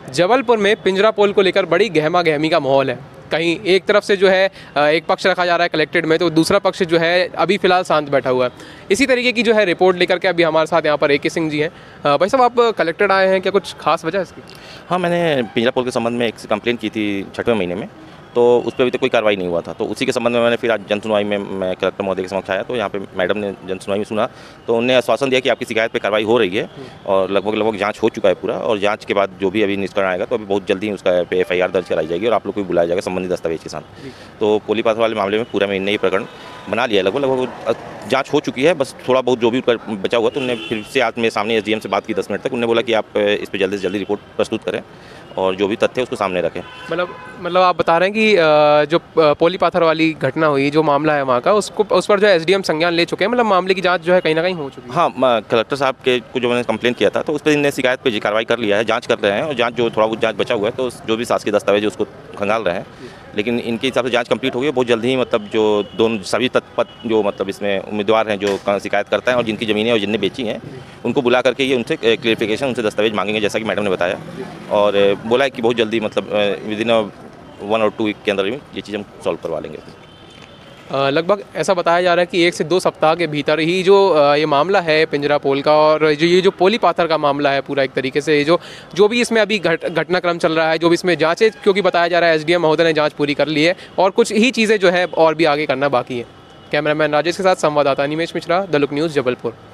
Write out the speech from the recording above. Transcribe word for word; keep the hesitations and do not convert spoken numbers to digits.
जबलपुर में पिंजरा पोल को लेकर बड़ी गहमा गहमी का माहौल है। कहीं एक तरफ से जो है एक पक्ष रखा जा रहा है कलेक्टेड में, तो दूसरा पक्ष जो है अभी फिलहाल शांत बैठा हुआ है। इसी तरीके की जो है रिपोर्ट लेकर के अभी हमारे साथ यहाँ पर ए के सिंह जी हैं। भाई साहब, आप कलेक्टेड आए हैं, क्या कुछ खास वजह है इसकी? हाँ, मैंने पिंजरा पोल के संबंध में एक कंप्लेन की थी छठवें महीने में, तो उस पर अभी तक कोई कार्रवाई नहीं हुआ था। तो उसी के संबंध में मैंने फिर आज जन सुनवाई में मैं कलेक्टर महोदय के समक्ष आया, तो यहाँ पे मैडम ने जन सुनवाई में सुना, तो उन्होंने आश्वासन दिया कि आपकी शिकायत पे कार्रवाई हो रही है और लगभग लगभग जांच हो चुका है पूरा, और जांच के बाद जो भी अभी निष्कर्ष आएगा तो अभी बहुत जल्दी ही उसका पे एफ आई आर दर्ज कराई जाएगी और आप लोग को भी बुलाया जाएगा संबंधित दस्तावेज के साथ। तो पोली पाथर वाले मामले में पूरा महीने ये प्रकरण बना लिया, लगभग लगभग जांच हो चुकी है, बस थोड़ा बहुत जो भी बचा हुआ। तो उन्होंने फिर से आज मेरे सामने एस डी एम से बात की दस मिनट तक। उन्होंने बोला कि आप इस पर जल्दी से जल्दी रिपोर्ट प्रस्तुत करें और जो भी तथ्य उसको सामने रखें। मतलब मतलब आप बता रहे हैं कि जो पोली पाथर वाली घटना हुई, जो मामला है वहाँ का, उसको उस पर जो एस डी एम संज्ञान ले चुके हैं, मतलब मामले की जांच जो है कहीं ना कहीं हो चुकी है। हाँ, कलेक्टर साहब के को जो मैंने कंप्लेन किया था, तो उस पर इन्हें शिकायत पे कार्रवाई कर लिया है, जांच कर रहे हैं, और जांच जो थोड़ा बहुत जांच बचा हुआ है तो जो भी शासकीय दस्तावेज उसको खंगाल रहे हैं। लेकिन इनके हिसाब से जांच कंप्लीट हो गई, बहुत जल्दी ही मतलब जो दोनों सभी तत्पद जो मतलब इसमें उम्मीदवार हैं जो शिकायत करता है और जिनकी ज़मीनें और जिनने बेची हैं, उनको बुला करके ये उनसे क्लियरिफिकेशन, उनसे दस्तावेज मांगेंगे, जैसा कि मैडम ने बताया। और बोला है कि बहुत जल्दी मतलब विद इन वन और टू वीक के अंदर में ये चीज़ हम सॉल्व करवा लेंगे। लगभग ऐसा बताया जा रहा है कि एक से दो सप्ताह के भीतर ही जो ये मामला है पिंजरा पोल का, और जो ये जो पोली पाथर का मामला है पूरा एक तरीके से जो जो भी इसमें अभी घट घटनाक्रम चल रहा है, जो भी इसमें जांचें, क्योंकि बताया जा रहा है एस डी एम महोदय ने जांच पूरी कर ली है और कुछ ही चीज़ें जो है और भी आगे करना बाकी है। कैमरामैन राजेश के साथ संवाददाता Nimesh Mishra, the look news, Jabalpur.